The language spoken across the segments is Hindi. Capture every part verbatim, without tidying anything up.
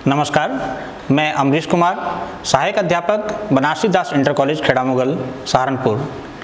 नमस्कार, मैं अमरीश कुमार, सहायक अध्यापक बनारसी दास इंटर कॉलेज खेड़ा मुगल सहारनपुर,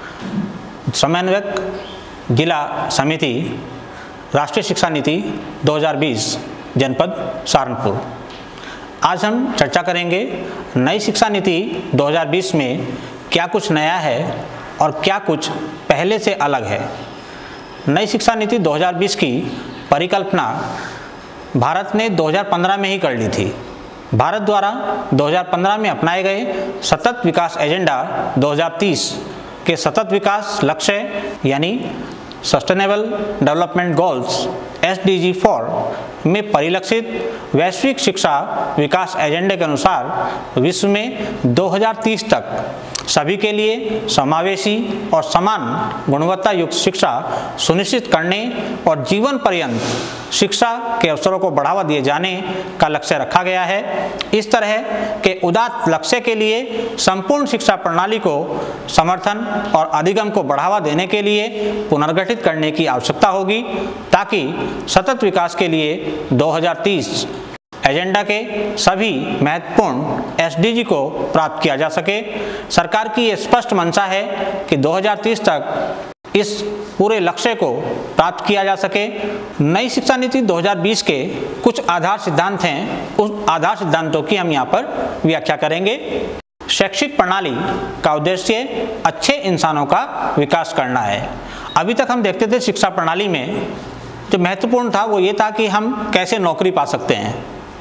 समन्वयक जिला समिति राष्ट्रीय शिक्षा नीति दो हज़ार बीस जनपद सहारनपुर। आज हम चर्चा करेंगे नई शिक्षा नीति दो हज़ार बीस में क्या कुछ नया है और क्या कुछ पहले से अलग है। नई शिक्षा नीति दो हज़ार बीस की परिकल्पना भारत ने दो हज़ार पंद्रह में ही कर ली थी। भारत द्वारा दो हज़ार पंद्रह में अपनाए गए सतत विकास एजेंडा दो हज़ार तीस के सतत विकास लक्ष्य यानी sustainable development goals S D G four में परिलक्षित वैश्विक शिक्षा विकास एजेंडे के अनुसार विश्व में दो हज़ार तीस तक सभी के लिए समावेशी और समान गुणवत्ता युक्त शिक्षा सुनिश्चित करने और जीवन पर्यंत शिक्षा के अवसरों को बढ़ावा दिए जाने का लक्ष्य रखा गया है। इस तरह के उदात्त लक्ष्य के लिए संपूर्ण शिक्षा प्रणाली को समर्थन और अधिगम को बढ़ावा देने के लिए पुनर्गठित करने की आवश्यकता होगी ताकि सतत विकास के लिए दो हज़ार तीस एजेंडा के सभी महत्वपूर्ण एस डी जी को प्राप्त किया जा सके। सरकार की यह स्पष्ट मंशा है कि दो हज़ार तीस तक इस पूरे लक्ष्य को प्राप्त किया जा सके। नई शिक्षा नीति दो हज़ार बीस के कुछ आधार सिद्धांत हैं, उस आधार सिद्धांतों की हम यहाँ पर व्याख्या करेंगे। शैक्षिक प्रणाली का उद्देश्य अच्छे इंसानों का विकास करना है। अभी तक हम देखते थे शिक्षा प्रणाली में जो महत्वपूर्ण था वो ये था कि हम कैसे नौकरी पा सकते हैं।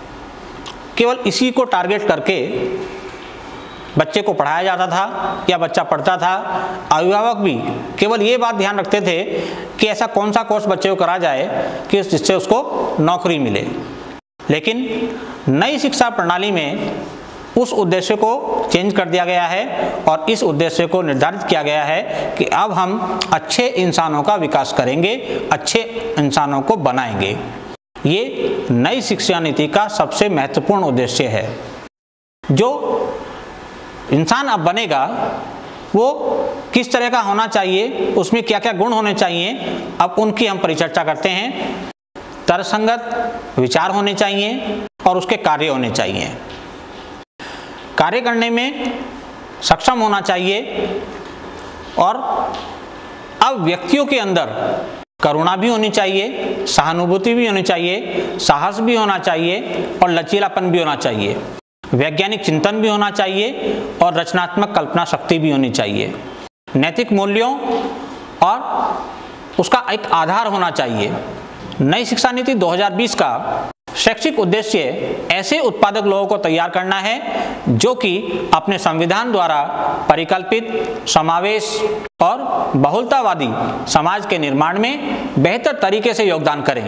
केवल इसी को टारगेट करके बच्चे को पढ़ाया जाता था या बच्चा पढ़ता था। अभिभावक भी केवल ये बात ध्यान रखते थे कि ऐसा कौन सा कोर्स बच्चे को करा जाए कि जिससे उसको नौकरी मिले। लेकिन नई शिक्षा प्रणाली में उस उद्देश्य को चेंज कर दिया गया है और इस उद्देश्य को निर्धारित किया गया है कि अब हम अच्छे इंसानों का विकास करेंगे, अच्छे इंसानों को बनाएंगे। ये नई शिक्षा नीति का सबसे महत्वपूर्ण उद्देश्य है। जो इंसान अब बनेगा वो किस तरह का होना चाहिए, उसमें क्या क्या गुण होने चाहिए, अब उनकी हम परिचर्चा करते हैं। तर्कसंगत विचार होने चाहिए और उसके कार्य होने चाहिए। कार्य करने में सक्षम होना चाहिए और अब व्यक्तियों के अंदर करुणा भी होनी चाहिए, सहानुभूति भी होनी चाहिए, साहस भी होना चाहिए और लचीलापन भी होना चाहिए। वैज्ञानिक चिंतन भी होना चाहिए और रचनात्मक कल्पना शक्ति भी होनी चाहिए। नैतिक मूल्यों और उसका एक आधार होना चाहिए। नई शिक्षा नीति दो हज़ार बीस का शैक्षिक उद्देश्य ऐसे उत्पादक लोगों को तैयार करना है जो कि अपने संविधान द्वारा परिकल्पित समावेश और बहुलतावादी समाज के निर्माण में बेहतर तरीके से योगदान करें।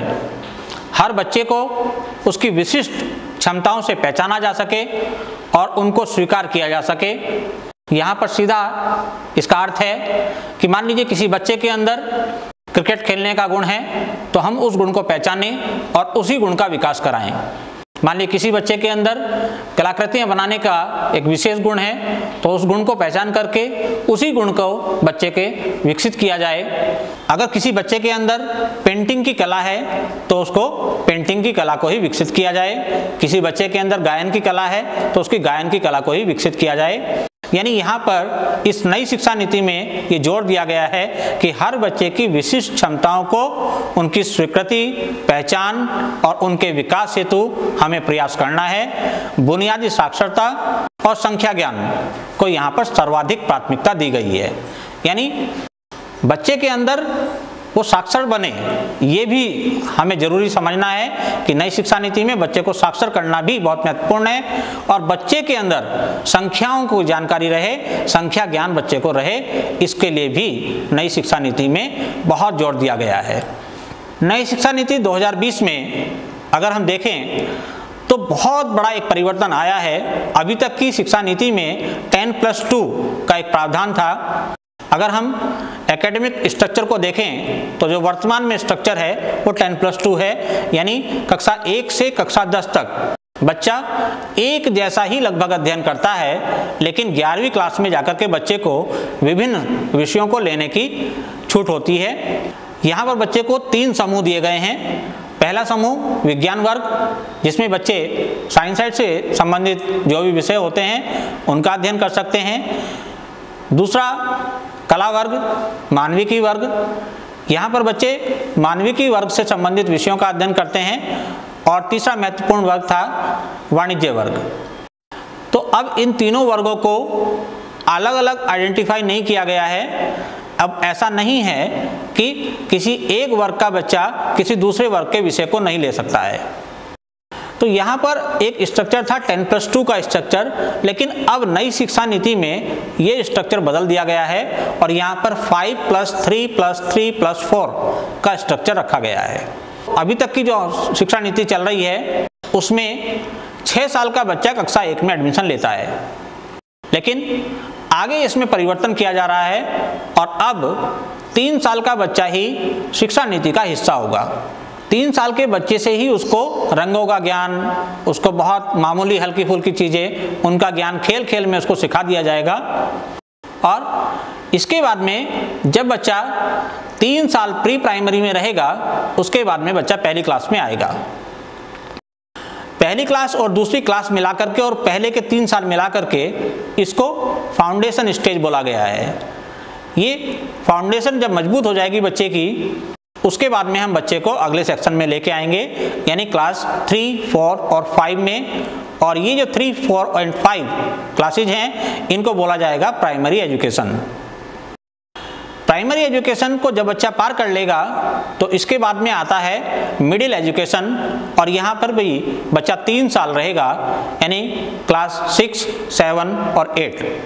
हर बच्चे को उसकी विशिष्ट क्षमताओं से पहचाना जा सके और उनको स्वीकार किया जा सके। यहाँ पर सीधा इसका अर्थ है कि मान लीजिए किसी बच्चे के अंदर क्रिकेट खेलने का गुण है तो हम उस गुण को पहचानें और उसी गुण का विकास कराएं। मान लीजिए किसी बच्चे के अंदर कलाकृतियां बनाने का एक विशेष गुण है तो उस गुण को पहचान करके उसी गुण को बच्चे के विकसित किया जाए। अगर किसी बच्चे के अंदर पेंटिंग की कला है तो उसको पेंटिंग की कला को ही विकसित किया जाए। किसी बच्चे के अंदर गायन की कला है तो उसकी गायन की कला को ही विकसित किया जाए। यानी यहाँ पर इस नई शिक्षा नीति में ये जोर दिया गया है कि हर बच्चे की विशिष्ट क्षमताओं को उनकी स्वीकृति, पहचान और उनके विकास हेतु हमें प्रयास करना है। बुनियादी साक्षरता और संख्या ज्ञान को यहाँ पर सर्वाधिक प्राथमिकता दी गई है। यानी बच्चे के अंदर वो साक्षर बने, ये भी हमें जरूरी समझना है कि नई शिक्षा नीति में बच्चे को साक्षर करना भी बहुत महत्वपूर्ण है और बच्चे के अंदर संख्याओं को जानकारी रहे, संख्या ज्ञान बच्चे को रहे, इसके लिए भी नई शिक्षा नीति में बहुत जोर दिया गया है। नई शिक्षा नीति दो हज़ार बीस में अगर हम देखें तो बहुत बड़ा एक परिवर्तन आया है। अभी तक की शिक्षा नीति में टेन प्लस टू का एक प्रावधान था। अगर हम एकेडमिक स्ट्रक्चर को देखें तो जो वर्तमान में स्ट्रक्चर है वो टेन प्लस टू है। यानी कक्षा एक से कक्षा दस तक बच्चा एक जैसा ही लगभग अध्ययन करता है, लेकिन ग्यारहवीं क्लास में जाकर के बच्चे को विभिन्न विषयों को लेने की छूट होती है। यहाँ पर बच्चे को तीन समूह दिए गए हैं। पहला समूह विज्ञान वर्ग, जिसमें बच्चे साइंस साइड से संबंधित जो भी विषय होते हैं उनका अध्ययन कर सकते हैं। दूसरा कला वर्ग, मानविकी वर्ग, यहाँ पर बच्चे मानविकी वर्ग से संबंधित विषयों का अध्ययन करते हैं। और तीसरा महत्वपूर्ण वर्ग था वाणिज्य वर्ग। तो अब इन तीनों वर्गों को अलग अलग आइडेंटिफाई नहीं किया गया है। अब ऐसा नहीं है कि किसी एक वर्ग का बच्चा किसी दूसरे वर्ग के विषय को नहीं ले सकता है। तो यहाँ पर एक स्ट्रक्चर था टेन प्लस टू का स्ट्रक्चर, लेकिन अब नई शिक्षा नीति में ये स्ट्रक्चर बदल दिया गया है और यहाँ पर five plus three plus three plus four का स्ट्रक्चर रखा गया है। अभी तक की जो शिक्षा नीति चल रही है उसमें छः साल का बच्चा कक्षा एक में एडमिशन लेता है, लेकिन आगे इसमें परिवर्तन किया जा रहा है और अब तीन साल का बच्चा ही शिक्षा नीति का हिस्सा होगा। तीन साल के बच्चे से ही उसको रंगों का ज्ञान, उसको बहुत मामूली हल्की फुल्की चीज़ें, उनका ज्ञान खेल खेल में उसको सिखा दिया जाएगा। और इसके बाद में जब बच्चा तीन साल प्री प्राइमरी में रहेगा, उसके बाद में बच्चा पहली क्लास में आएगा। पहली क्लास और दूसरी क्लास मिला करके और पहले के तीन साल मिला करके इसको फाउंडेशन स्टेज बोला गया है। ये फाउंडेशन जब मजबूत हो जाएगी बच्चे की, उसके बाद में हम बच्चे को अगले सेक्शन में लेके आएंगे, यानी क्लास थ्री फोर और फाइव में। और ये जो three four and five classes हैं, इनको बोला जाएगा प्राइमरी एजुकेशन। प्राइमरी एजुकेशन को जब बच्चा पार कर लेगा तो इसके बाद में आता है मिडिल एजुकेशन, और यहाँ पर भी बच्चा तीन साल रहेगा, यानी क्लास सिक्स सेवन और एट।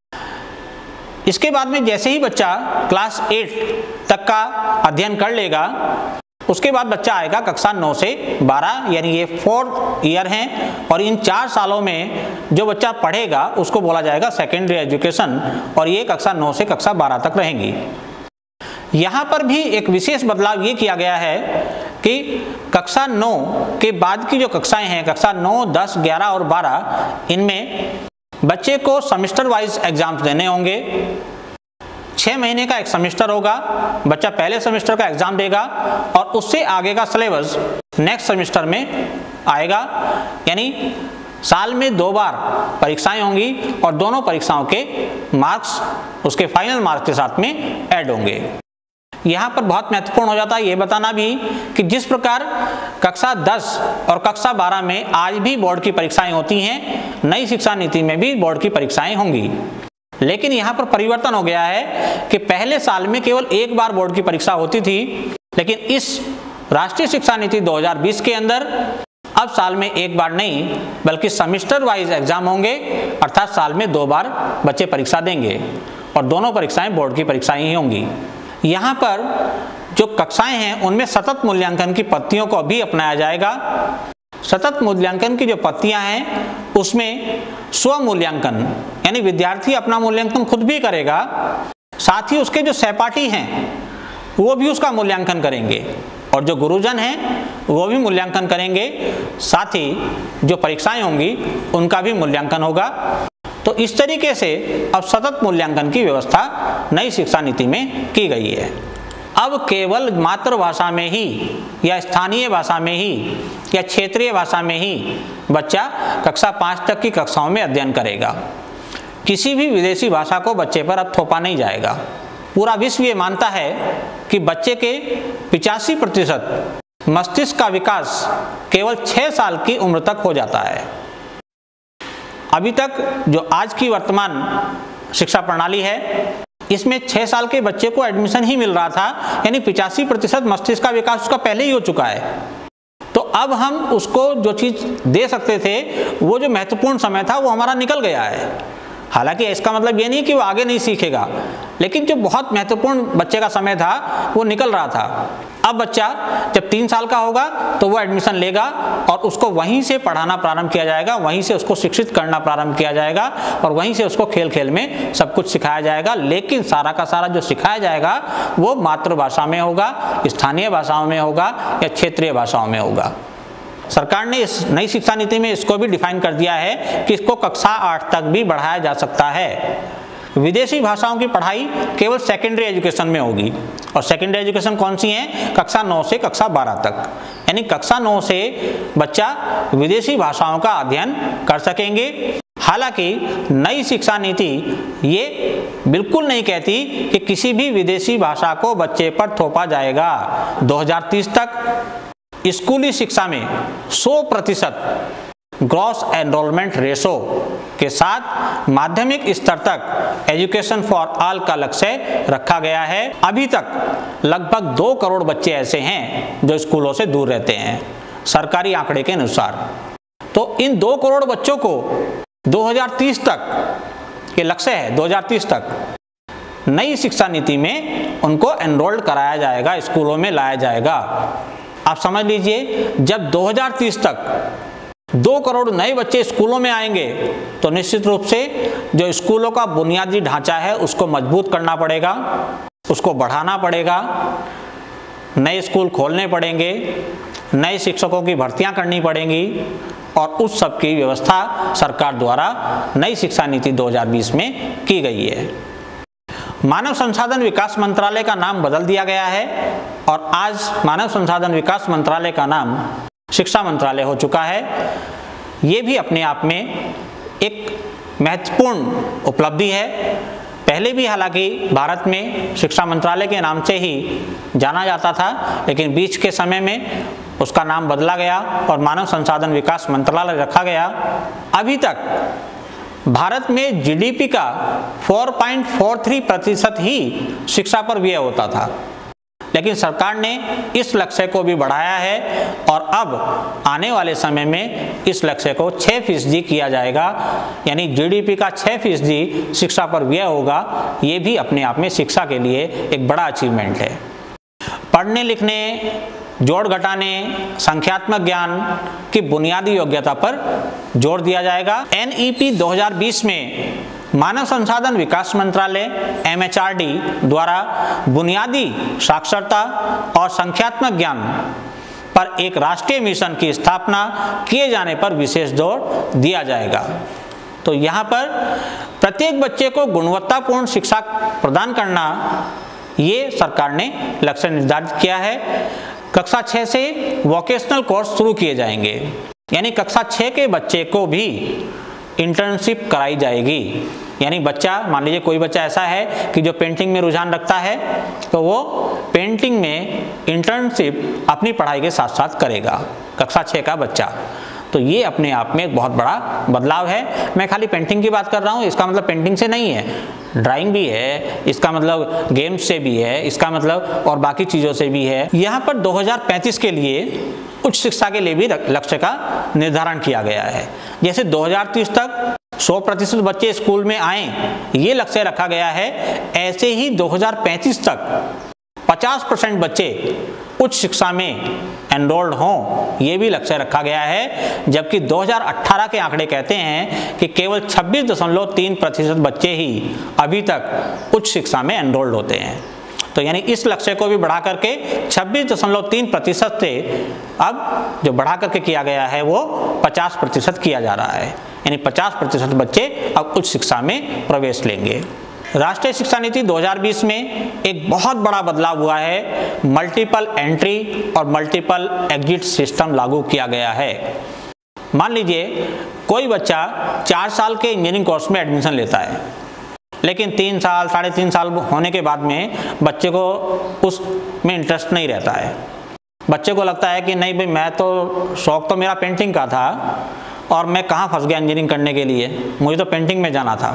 इसके बाद में जैसे ही बच्चा क्लास एट तक का अध्ययन कर लेगा, उसके बाद बच्चा आएगा कक्षा नौ से बारह, यानी ये फोर्थ ईयर हैं। और इन चार सालों में जो बच्चा पढ़ेगा उसको बोला जाएगा सेकेंडरी एजुकेशन, और ये कक्षा नौ से कक्षा बारह तक रहेंगी। यहाँ पर भी एक विशेष बदलाव ये किया गया है कि कक्षा नौ के बाद की जो कक्षाएं हैं, कक्षा नौ दस ग्यारह और बारह, इनमें बच्चे को सेमेस्टर वाइज एग्जाम्स देने होंगे। छः महीने का एक सेमेस्टर होगा, बच्चा पहले सेमेस्टर का एग्जाम देगा और उससे आगे का सिलेबस नेक्स्ट सेमेस्टर में आएगा, यानी साल में दो बार परीक्षाएं होंगी और दोनों परीक्षाओं के मार्क्स उसके फाइनल मार्क्स के साथ में ऐड होंगे। यहाँ पर बहुत महत्वपूर्ण हो जाता है ये बताना भी कि जिस प्रकार कक्षा दस और कक्षा बारह में आज भी बोर्ड की परीक्षाएं होती हैं, नई शिक्षा नीति में भी बोर्ड की परीक्षाएं होंगी। लेकिन यहाँ पर परिवर्तन हो गया है कि पहले साल में केवल एक बार बोर्ड की परीक्षा होती थी, लेकिन इस राष्ट्रीय शिक्षा नीति दो हज़ार बीस के अंदर अब साल में एक बार नहीं बल्कि सेमेस्टर वाइज एग्जाम होंगे, अर्थात साल में दो बार बच्चे परीक्षा देंगे और दोनों परीक्षाएं बोर्ड की परीक्षाएं ही होंगी। यहाँ पर जो कक्षाएं हैं उनमें सतत मूल्यांकन की पद्धतियों को भी अपनाया जाएगा। सतत मूल्यांकन की जो पद्धतियां हैं उसमें स्व मूल्यांकन, यानी विद्यार्थी अपना मूल्यांकन खुद भी करेगा, साथ ही उसके जो सहपाठी हैं वो भी उसका मूल्यांकन करेंगे और जो गुरुजन हैं वो भी मूल्यांकन करेंगे, साथ ही जो परीक्षाएं होंगी उनका भी मूल्यांकन होगा। तो इस तरीके से अब सतत मूल्यांकन की व्यवस्था नई शिक्षा नीति में की गई है। अब केवल मातृभाषा में ही या स्थानीय भाषा में ही या क्षेत्रीय भाषा में ही बच्चा कक्षा पाँच तक की कक्षाओं में अध्ययन करेगा। किसी भी विदेशी भाषा को बच्चे पर अब थोपा नहीं जाएगा। पूरा विश्व ये मानता है कि बच्चे के पिचासी प्रतिशत मस्तिष्क का विकास केवल छः साल की उम्र तक हो जाता है। अभी तक जो आज की वर्तमान शिक्षा प्रणाली है इसमें छः साल के बच्चे को एडमिशन ही मिल रहा था, यानी पिचासी प्रतिशत मस्तिष्क का विकास उसका पहले ही हो चुका है। तो अब हम उसको जो चीज़ दे सकते थे वो जो महत्वपूर्ण समय था वो हमारा निकल गया है। हालांकि इसका मतलब ये नहीं कि वो आगे नहीं सीखेगा, लेकिन जो बहुत महत्वपूर्ण बच्चे का समय था वो निकल रहा था। अब बच्चा जब तीन साल का होगा तो वो एडमिशन लेगा और उसको वहीं से पढ़ाना प्रारंभ किया जाएगा, वहीं से उसको शिक्षित करना प्रारंभ किया जाएगा और वहीं से उसको खेल खेल में सब कुछ सिखाया जाएगा। लेकिन सारा का सारा जो सिखाया जाएगा वो मातृभाषा में होगा, स्थानीय भाषाओं में होगा या क्षेत्रीय भाषाओं में होगा। सरकार ने इस नई शिक्षा नीति में इसको भी डिफाइन कर दिया है कि इसको कक्षा आठ तक भी बढ़ाया जा सकता है। विदेशी भाषाओं की पढ़ाई केवल सेकेंडरी एजुकेशन में होगी और सेकेंडरी एजुकेशन कौन सी है? कक्षा नौ से कक्षा बारह तक, यानी कक्षा नौ से बच्चा विदेशी भाषाओं का अध्ययन कर सकेंगे। हालांकि नई शिक्षा नीति ये बिल्कुल नहीं कहती कि किसी भी विदेशी भाषा को बच्चे पर थोपा जाएगा। दो हज़ार तीस तक स्कूली शिक्षा में सौ प्रतिशत ग्रॉस एनरोलमेंट रेशो के साथ माध्यमिक स्तर तक एजुकेशन फॉर ऑल का लक्ष्य रखा गया है। अभी तक लगभग दो करोड़ बच्चे ऐसे हैं जो स्कूलों से दूर रहते हैं, सरकारी आंकड़े के अनुसार। तो इन दो करोड़ बच्चों को दो हज़ार तीस तक के लक्ष्य है, दो हज़ार तीस तक नई शिक्षा नीति में उनको एनरोल्ड कराया जाएगा, स्कूलों में लाया जाएगा। आप समझ लीजिए, जब दो हज़ार तीस तक दो करोड़ नए बच्चे स्कूलों में आएंगे तो निश्चित रूप से जो स्कूलों का बुनियादी ढांचा है उसको मजबूत करना पड़ेगा, उसको बढ़ाना पड़ेगा, नए स्कूल खोलने पड़ेंगे, नए शिक्षकों की भर्तियां करनी पड़ेंगी और उस सब की व्यवस्था सरकार द्वारा नई शिक्षा नीति दो हज़ार बीस में की गई है। मानव संसाधन विकास मंत्रालय का नाम बदल दिया गया है और आज मानव संसाधन विकास मंत्रालय का नाम शिक्षा मंत्रालय हो चुका है। ये भी अपने आप में एक महत्वपूर्ण उपलब्धि है। पहले भी हालांकि भारत में शिक्षा मंत्रालय के नाम से ही जाना जाता था, लेकिन बीच के समय में उसका नाम बदला गया और मानव संसाधन विकास मंत्रालय रखा गया। अभी तक भारत में जीडीपी का चार पॉइंट चार तीन प्रतिशत ही शिक्षा पर व्यय होता था, लेकिन सरकार ने इस लक्ष्य को भी बढ़ाया है और अब आने वाले समय में इस लक्ष्य को छः फीसदी किया जाएगा, यानी जीडीपी का छः फीसदी शिक्षा पर व्यय होगा। ये भी अपने आप में शिक्षा के लिए एक बड़ा अचीवमेंट है। पढ़ने लिखने, जोड़ घटाने, संख्यात्मक ज्ञान की बुनियादी योग्यता पर जोर दिया जाएगा। एन ई पी दो हज़ार बीस में मानव संसाधन विकास मंत्रालय एम एच आर डी द्वारा बुनियादी साक्षरता और संख्यात्मक ज्ञान पर एक राष्ट्रीय मिशन की स्थापना किए जाने पर विशेष जोर दिया जाएगा। तो यहाँ पर प्रत्येक बच्चे को गुणवत्तापूर्ण शिक्षा प्रदान करना, ये सरकार ने लक्ष्य निर्धारित किया है। कक्षा छः से वोकेशनल कोर्स शुरू किए जाएंगे, यानी कक्षा छः के बच्चे को भी इंटर्नशिप कराई जाएगी। यानी बच्चा, मान लीजिए कोई बच्चा ऐसा है कि जो पेंटिंग में रुझान रखता है, तो वो पेंटिंग में इंटर्नशिप अपनी पढ़ाई के साथ साथ करेगा, कक्षा छः का बच्चा। तो ये अपने आप में एक बहुत बड़ा बदलाव है। मैं खाली पेंटिंग की बात कर रहा हूँ, इसका मतलब पेंटिंग से नहीं है, ड्राइंग भी है, इसका मतलब गेम्स से भी है, इसका मतलब और बाकी चीज़ों से भी है। यहाँ पर दो हज़ार पैंतीस के लिए उच्च शिक्षा के लिए भी लक्ष्य का निर्धारण किया गया है। जैसे दो हज़ार तीस तक सौ प्रतिशत बच्चे स्कूल में आएँ, ये लक्ष्य रखा गया है, ऐसे ही दो हज़ार पैंतीस तक पचास परसेंट बच्चे उच्च शिक्षा में एनरोल्ड हों, ये भी लक्ष्य रखा गया है। जबकि दो हज़ार अठारह के आंकड़े कहते हैं कि केवल छब्बीस दशमलव तीन प्रतिशत बच्चे ही अभी तक उच्च शिक्षा में एनरोल्ड होते हैं। तो यानी इस लक्ष्य को भी बढ़ा करके छब्बीस दशमलव तीन प्रतिशत से अब जो बढ़ा करके किया गया है वो पचास प्रतिशत किया जा रहा है, यानी पचास प्रतिशत बच्चे अब उच्च शिक्षा में प्रवेश लेंगे। राष्ट्रीय शिक्षा नीति दो हज़ार बीस में एक बहुत बड़ा बदलाव हुआ है। मल्टीपल एंट्री और मल्टीपल एग्जिट सिस्टम लागू किया गया है। मान लीजिए कोई बच्चा चार साल के इंजीनियरिंग कोर्स में एडमिशन लेता है, लेकिन तीन साल साढ़े तीन साल होने के बाद में बच्चे को उसमें इंटरेस्ट नहीं रहता है। बच्चे को लगता है कि नहीं भाई, मैं तो शौक तो मेरा पेंटिंग का था और मैं कहाँ फंस गया इंजीनियरिंग करने के लिए, मुझे तो पेंटिंग में जाना था।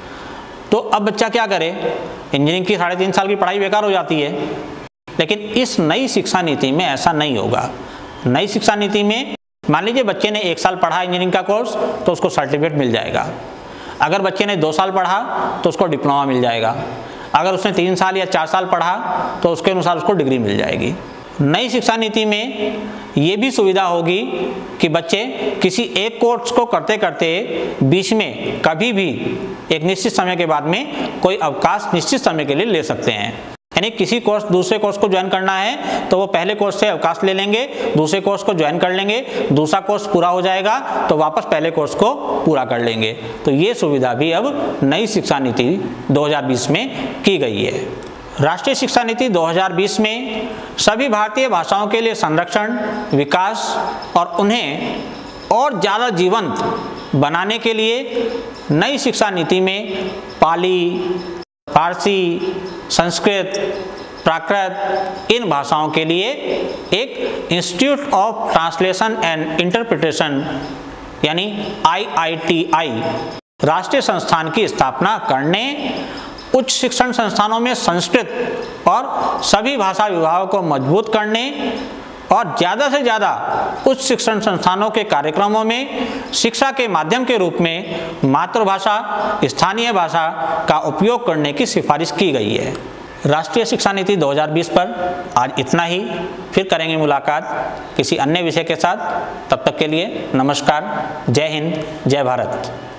तो अब बच्चा क्या करे, इंजीनियरिंग की साढ़े तीन साल की पढ़ाई बेकार हो जाती है। लेकिन इस नई शिक्षा नीति में ऐसा नहीं होगा। नई शिक्षा नीति में मान लीजिए बच्चे ने एक साल पढ़ा इंजीनियरिंग का कोर्स, तो उसको सर्टिफिकेट मिल जाएगा। अगर बच्चे ने दो साल पढ़ा तो उसको डिप्लोमा मिल जाएगा। अगर उसने तीन साल या चार साल पढ़ा तो उसके अनुसार उसको डिग्री मिल जाएगी। नई शिक्षा नीति में ये भी सुविधा होगी कि बच्चे किसी एक कोर्स को करते करते बीच में कभी भी एक निश्चित समय के बाद में कोई अवकाश निश्चित समय के लिए ले सकते हैं। यानी किसी कोर्स दूसरे कोर्स को ज्वाइन करना है तो वो पहले कोर्स से अवकाश ले लेंगे, दूसरे कोर्स को ज्वाइन कर लेंगे, दूसरा कोर्स पूरा हो जाएगा तो वापस पहले कोर्स को पूरा कर लेंगे। तो ये सुविधा भी अब नई शिक्षा नीति दो हज़ार बीस में की गई है। राष्ट्रीय शिक्षा नीति दो हज़ार बीस में सभी भारतीय भाषाओं के लिए संरक्षण, विकास और उन्हें और ज़्यादा जीवंत बनाने के लिए नई शिक्षा नीति में पाली, फारसी, संस्कृत, प्राकृत इन भाषाओं के लिए एक institute of translation and interpretation यानी आई आई टी आई राष्ट्रीय संस्थान की स्थापना करने, उच्च शिक्षण संस्थानों में संस्कृत और सभी भाषा विभागों को मजबूत करने और ज़्यादा से ज़्यादा उच्च शिक्षण संस्थानों के कार्यक्रमों में शिक्षा के माध्यम के रूप में मातृभाषा, स्थानीय भाषा का उपयोग करने की सिफारिश की गई है। राष्ट्रीय शिक्षा नीति दो हज़ार बीस पर आज इतना ही। फिर करेंगे मुलाकात किसी अन्य विषय के साथ। तब तक के लिए नमस्कार। जय हिंद, जय भारत।